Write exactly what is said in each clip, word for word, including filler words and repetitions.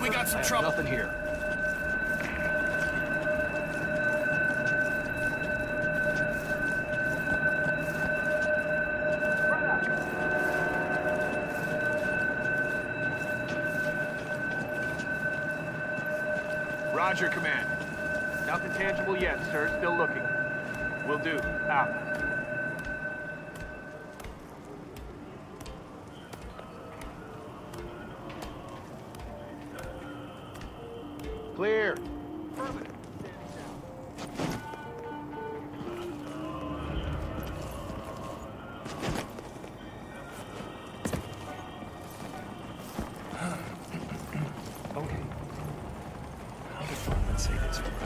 we got some I have trouble. nothing here. Roger, Command. Nothing tangible yet, sir. Still looking. Will do. Out. Clear. Okay. How the fuck let's say this work?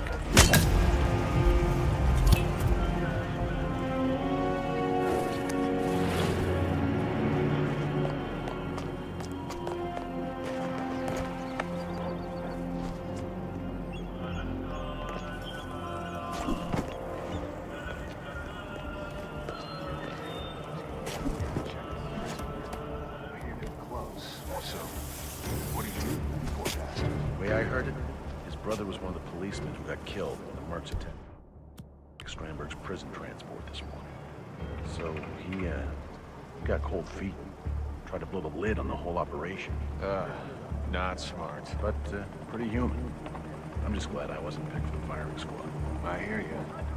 The way I heard it, his brother was one of the policemen who got killed in the Mercs attack. Strandberg's prison transport this morning. So he, uh, got cold feet and tried to blow the lid on the whole operation. Uh, not smart. But, uh, pretty human. I'm just glad I wasn't picked for the firing squad. I hear you.